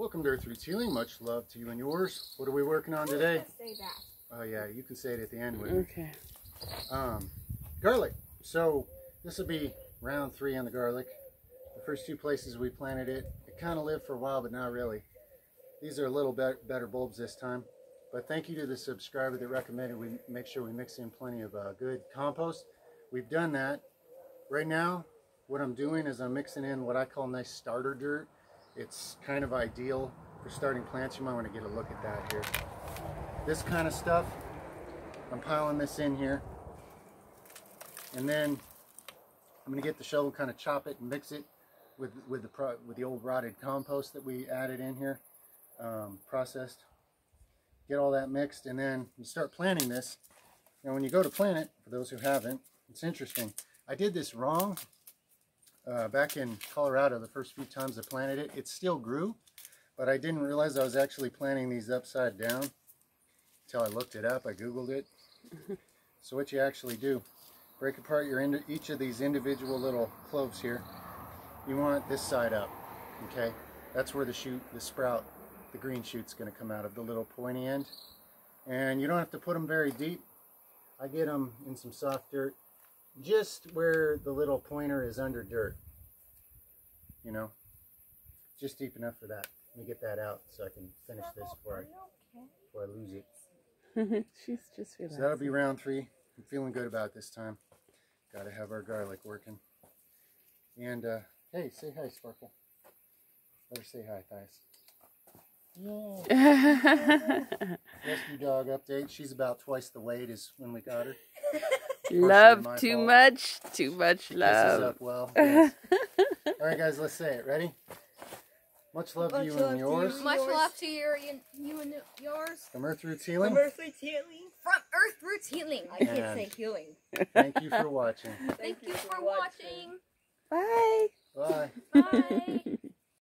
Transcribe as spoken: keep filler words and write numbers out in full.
Welcome to Earth Roots Healing. Much love to you and yours. What are we working on today? Say that. Oh yeah, you can say it at the end with me. Okay. Um, garlic. So this will be round three on the garlic. The first two places we planted it, it kind of lived for a while, but not really. These are a little bit better bulbs this time. But thank you to the subscriber that recommended we make sure we mix in plenty of uh, good compost. We've done that. Right now, what I'm doing is I'm mixing in what I call nice starter dirt. It's kind of ideal for starting plants. You might want to get a look at that here. This kind of stuff, I'm piling this in here. And then I'm going to get the shovel, kind of chop it and mix it with, with, the, pro, with the old rotted compost that we added in here, um, processed. Get all that mixed, and then you start planting this. Now when you go to plant it, for those who haven't, it's interesting. I did this wrong. Uh, back in Colorado, the first few times I planted it, it still grew, but I didn't realize I was actually planting these upside down until I looked it up. I Googled it. So what you actually do, break apart your ind each of these individual little cloves here. You want this side up, okay? That's where the shoot, the sprout, the green shoot's going to come out of, the little pointy end. And you don't have to put them very deep. I get them in some soft dirt, just where the little pointer is under dirt, you know, just deep enough for that. Let me get that out so I can finish this before I, before I lose it. She's just relaxing. So that'll be round three. I'm feeling good about this time. Got to have our garlic working. And uh, hey, say hi, Sparkle. Let her say hi, Thais. Yeah. Rescue dog update. She's about twice the weight as when we got her. Love too fault. much, too much Kisses love. up well. Yes. All right, guys, let's say it. Ready? Much love Much to you love and to yours. you. Much Yours. love to your, you and yours. From Earth Roots Healing. From Earth Roots Healing. From Earth Roots Healing. I can't And- say healing. Thank you for watching. Thank you for watching. Bye. Bye. Bye.